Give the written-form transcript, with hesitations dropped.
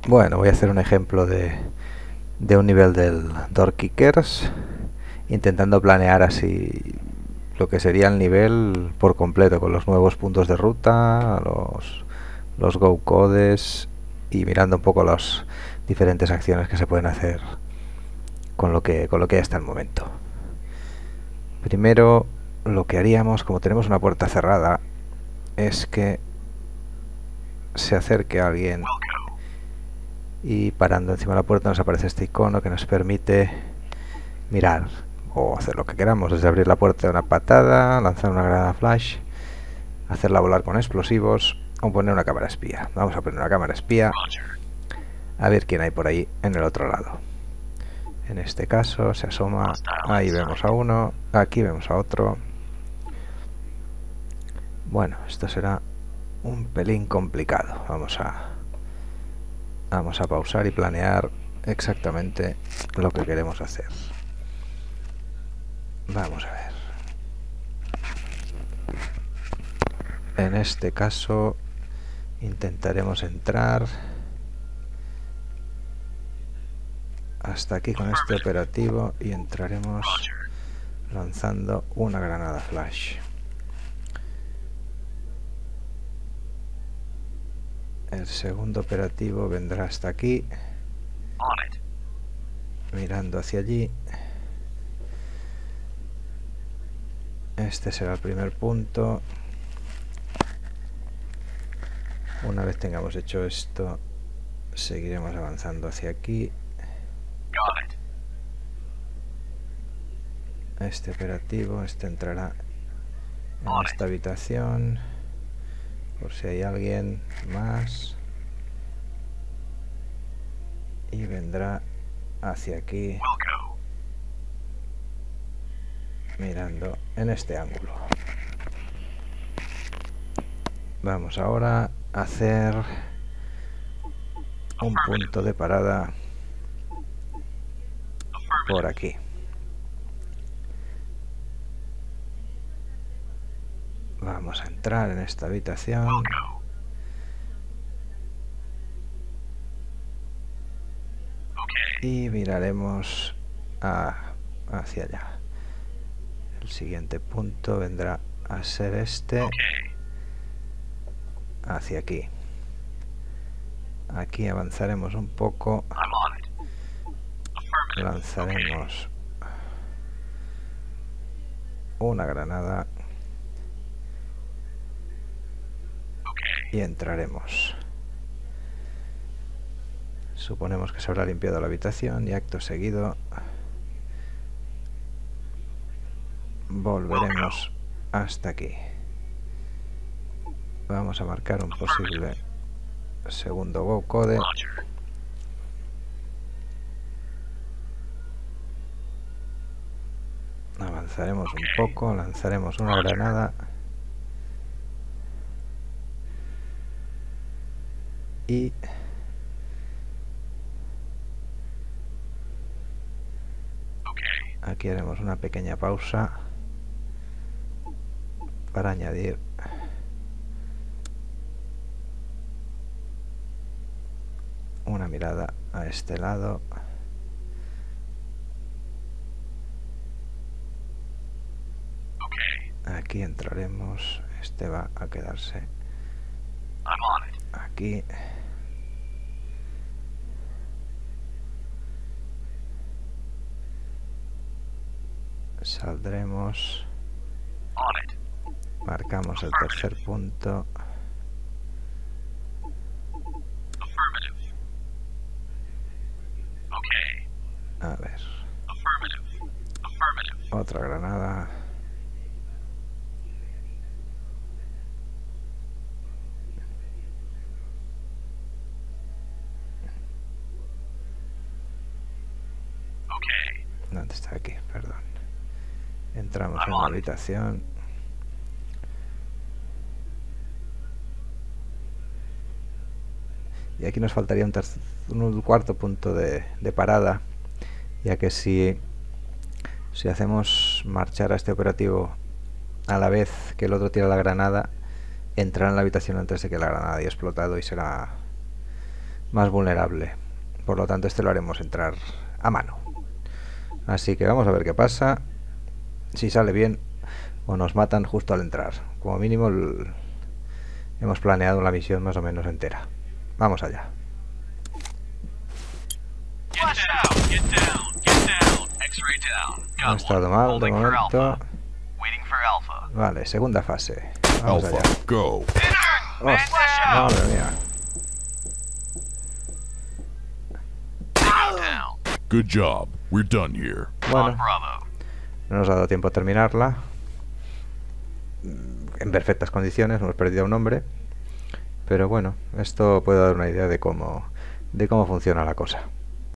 Bueno, voy a hacer un ejemplo de un nivel del Door Kickers, intentando planear así lo que sería el nivel por completo, con los nuevos puntos de ruta, los go codes y mirando un poco las diferentes acciones que se pueden hacer con lo que hay hasta el momento. Primero, lo que haríamos, como tenemos una puerta cerrada, es que se acerque a alguien y parando encima de la puerta nos aparece este icono que nos permite mirar o hacer lo que queramos, desde abrir la puerta de una patada, lanzar una granada flash, hacerla volar con explosivos o poner una cámara espía. Vamos a poner una cámara espía a ver quién hay por ahí en el otro lado. En este caso se asoma, ahí vemos a uno, aquí vemos a otro. Bueno, esto será un pelín complicado. Vamos a pausar y planear exactamente lo que queremos hacer. Vamos a ver. En este caso intentaremos entrar hasta aquí con este operativo y entraremos lanzando una granada flash. El segundo operativo vendrá hasta aquí, mirando hacia allí. Este será el primer punto. Una vez tengamos hecho esto, seguiremos avanzando hacia aquí. Este operativo, este entrará en esta habitación, por si hay alguien más, y vendrá hacia aquí, mirando en este ángulo. Vamos ahora a hacer un punto de parada por aquí. Vamos a entrar en esta habitación. Y miraremos hacia allá. El siguiente punto vendrá a ser este. Hacia aquí. Aquí avanzaremos un poco. Lanzaremos una granada. Y entraremos. Suponemos que se habrá limpiado la habitación y acto seguido volveremos hasta aquí. Vamos a marcar un posible segundo go code. Avanzaremos un poco, lanzaremos una granada y aquí haremos una pequeña pausa para añadir una mirada a este lado. Aquí entraremos, este va a quedarse aquí. Saldremos, marcamos el tercer punto. A ver, otra granada. ¿Dónde está? Aquí, perdón. Entramos en la habitación. Y aquí nos faltaría un cuarto punto de parada, ya que si hacemos marchar a este operativo a la vez que el otro tira la granada, entrará en la habitación antes de que la granada haya explotado y será más vulnerable. Por lo tanto, este lo haremos entrar a mano. Así que vamos a ver qué pasa. Si sale bien o nos matan justo al entrar. Como mínimo hemos planeado la misión más o menos entera. Vamos allá. No ha estado mal de momento. Vale, segunda fase. Vamos allá. Go. Madre mía. Good job. We're done here. Bueno, no nos ha dado tiempo a terminarla. En perfectas condiciones, hemos perdido a un hombre. Pero bueno, esto puede dar una idea de cómo funciona la cosa.